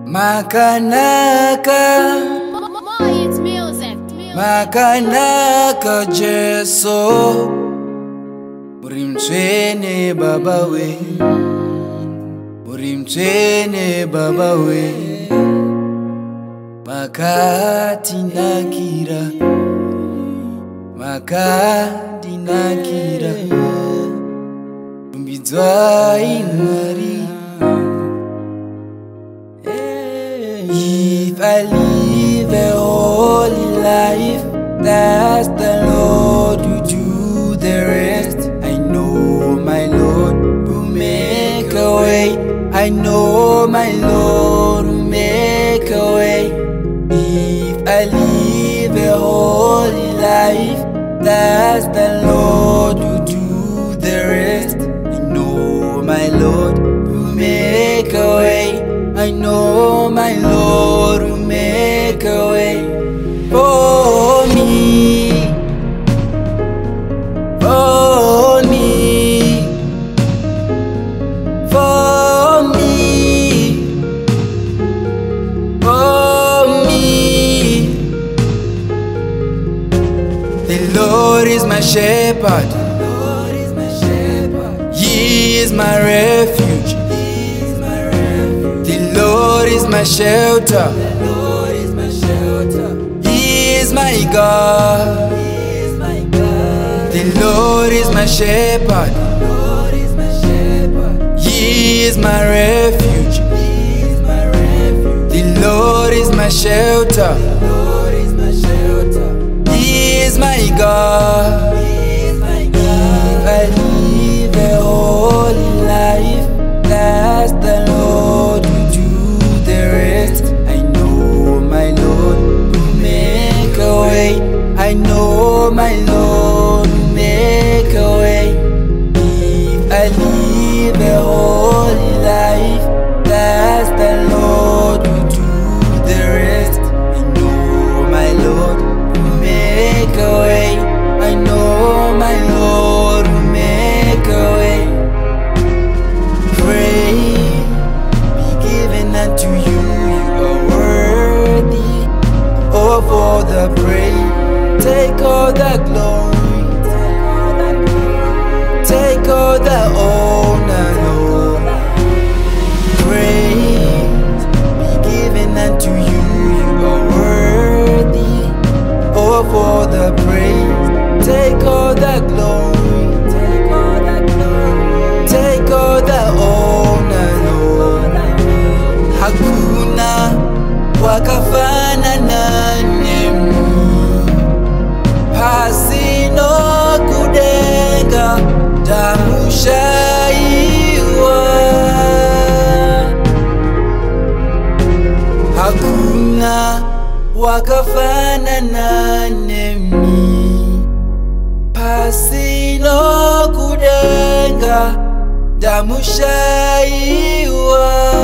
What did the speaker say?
Makanaka It's music. Makanaka Jeso Murimchene baba we Murimchene baba we Makati nakira Makati nakira Umbidzai Mari. If I live a holy life, that's the Lord who do the rest. I know my Lord will make a way. I know my Lord will make a way. If I live a holy life, that's the Lord who do the rest. I know my Lord will make a way. I know my Lord will make a way for me, for me, for me, for me. The Lord is my shepherd, He is my refuge. The Lord is my shelter. He is my God. The Lord is my shepherd. He is my refuge. The Lord is my shelter. He is my God. If I live a holy life, that's the Lord who do the rest. I know my Lord will make a way. I know my Lord will make a way. If I live a holy life, that's the Lord who do the rest. I know my Lord will make a way. I know my Lord will make a way. Praise be given unto you, you are worthy of all the praise. Take all the glory, take all the honor, Lord. Praise be given unto you, you are worthy of all the praise. Take all the glory, take all the glory, take all the honor, Lord. Hakuna wakafanana nami, pasino kudenga tamushaiwa. Hakuna wakafanana nami, pasino kudenga tamushaiwa.